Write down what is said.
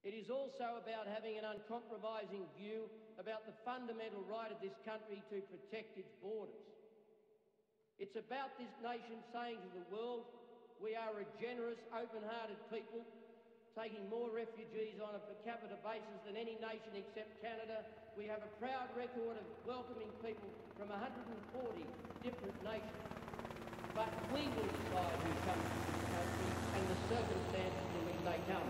It is also about having an uncompromising view about the fundamental right of this country to protect its borders. It's about this nation saying to the world, we are a generous, open-hearted people, taking more refugees on a per capita basis than any nation except Canada. We have a proud record of welcoming people from 140 different nations. But we will decide who comes to this country and the circumstances in which they come.